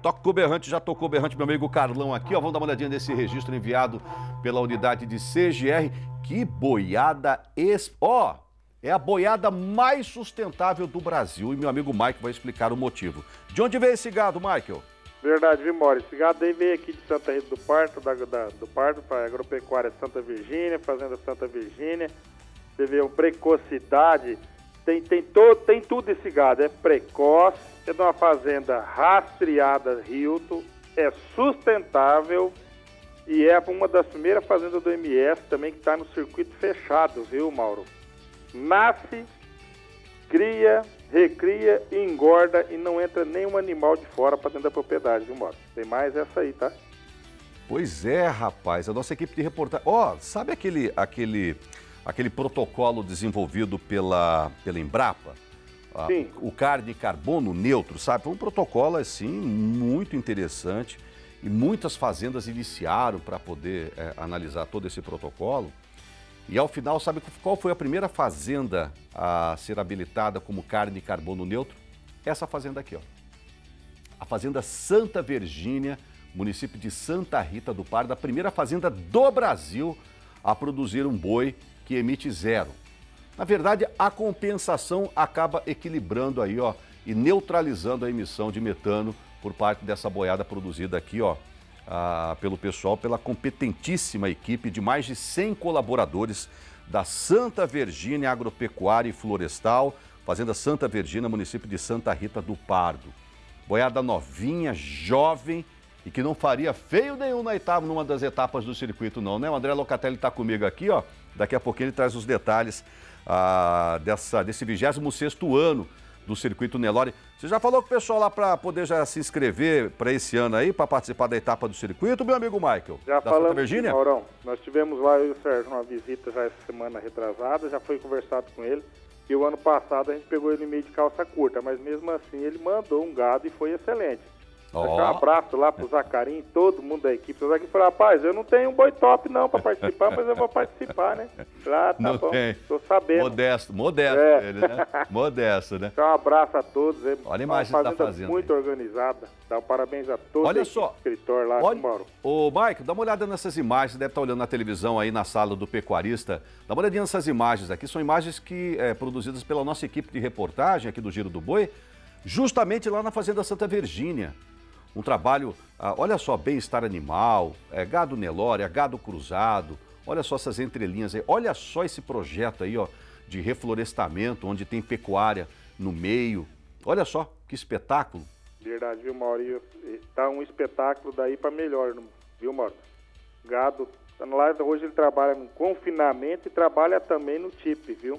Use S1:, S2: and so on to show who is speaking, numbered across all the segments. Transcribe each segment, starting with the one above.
S1: Toca o berrante, já tocou o berrante, meu amigo Carlão aqui, ó. Vamos dar uma olhadinha nesse registro enviado pela unidade de CGR. Que boiada Ó, é a boiada mais sustentável do Brasil. E meu amigo Mike vai explicar o motivo. De onde veio esse gado, Michael?
S2: Verdade, viu, Mauro? Esse gado aí veio aqui de Santa Rita do Pardo, do Pardo, para a Agropecuária Santa Virgínia, Fazenda Santa Virgínia. Você vê a precocidade, tem tudo esse gado, é precoce, é de uma fazenda rastreada, Hilton, é sustentável e é uma das primeiras fazendas do MS também que está no circuito fechado, viu, Mauro? Nasce, cria, recria, engorda e não entra nenhum animal de fora para dentro da propriedade, viu, Mauro? Tem mais essa aí, tá?
S1: Pois é, rapaz, a nossa equipe de reportagem... Ó, sabe aquele protocolo desenvolvido pela Embrapa?
S2: Sim.
S1: O carne carbono neutro, sabe? Foi um protocolo, assim, muito interessante e muitas fazendas iniciaram para poder analisar todo esse protocolo. E ao final, sabe qual foi a primeira fazenda a ser habilitada como carne carbono neutro? Essa fazenda aqui, ó. A Fazenda Santa Virgínia, município de Santa Rita do Pardo, a primeira fazenda do Brasil a produzir um boi que emite zero. Na verdade, a compensação acaba equilibrando aí, ó, e neutralizando a emissão de metano por parte dessa boiada produzida aqui, ó, pelo pessoal, pela competentíssima equipe de mais de 100 colaboradores da Santa Virgínia Agropecuária e Florestal, Fazenda Santa Virgínia, município de Santa Rita do Pardo. Boiada novinha, jovem e que não faria feio nenhum numa das etapas do circuito não, né? O André Locatelli está comigo aqui, ó. Daqui a pouquinho ele traz os detalhes desse 26º ano do Circuito Nelore. Você já falou com o pessoal lá para poder já se inscrever para esse ano aí, para participar da etapa do circuito, meu amigo Michael?
S2: Já
S1: da
S2: falamos,
S1: Santa Virgínia?
S2: Maurão. Nós tivemos lá, eu e o Sérgio, uma visita já essa semana retrasada, já foi conversado com ele. E o ano passado a gente pegou ele meio de calça curta, mas mesmo assim ele mandou um gado e foi excelente. Um abraço lá pro Zacarim, todo mundo da equipe. O Zacarim falou, rapaz, eu não tenho um boi top não para participar, mas eu vou participar, né? Lá, tá
S1: não
S2: bom,
S1: tem.
S2: tô sabendo.
S1: Modesto ele, né? Modesto, né?
S2: Então um abraço a todos.
S1: Olha a imagem da fazenda.
S2: Muito organizada. Dá um parabéns a todos.
S1: Olha só.
S2: Escritor lá, Mauro.
S1: Ô, Mike, dá uma olhada nessas imagens, você deve estar olhando na televisão aí na sala do pecuarista. Dá uma olhadinha nessas imagens aqui, são imagens que produzidas pela nossa equipe de reportagem aqui do Giro do Boi, justamente lá na Fazenda Santa Virgínia. Um trabalho, olha só, bem-estar animal, gado Nelore, gado cruzado, olha só essas entrelinhas aí, olha só esse projeto aí, ó, de reflorestamento, onde tem pecuária no meio. Olha só, que espetáculo.
S2: Verdade, viu, Mauro? Tá um espetáculo daí para melhor, viu, Mauro? Gado, lá hoje ele trabalha no confinamento e trabalha também no TIP, viu?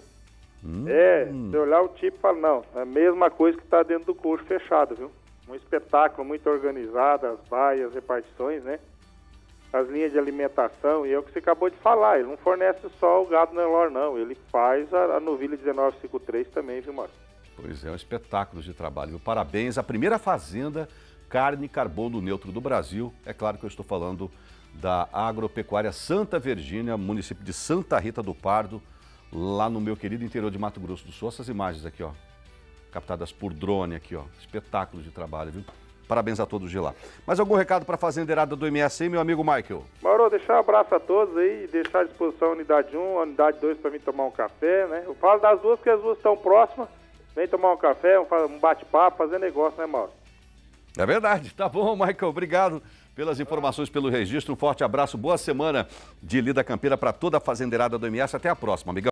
S2: Se olhar o TIP e fala, não, é a mesma coisa que tá dentro do coxo fechado, viu? Um espetáculo muito organizado, as baias, as repartições, né? As linhas de alimentação, e é o que você acabou de falar, ele não fornece só o gado Nelore, não, ele faz a novilha 1953 também, viu, Mauro?
S1: Pois é, um espetáculo de trabalho, viu? Parabéns, a primeira fazenda carne carbono neutro do Brasil, é claro que eu estou falando da Agropecuária Santa Virgínia, município de Santa Rita do Pardo, lá no meu querido interior de Mato Grosso do Sul. Essas imagens aqui, ó, captadas por drone aqui, ó. Espetáculo de trabalho, viu? Parabéns a todos de lá. Mais algum recado para a fazendeirada do MS aí, meu amigo Michael?
S2: Mauro, deixar um abraço a todos aí, deixar à disposição a unidade 1, a unidade 2 para mim tomar um café, né? Eu falo das duas porque as duas estão próximas. Vem tomar um café, um bate-papo, fazer negócio, né, Mauro?
S1: É verdade. Tá bom, Michael. Obrigado pelas informações, pelo registro. Um forte abraço, boa semana de lida campeira para toda a fazendeirada do MS. Até a próxima, amigão.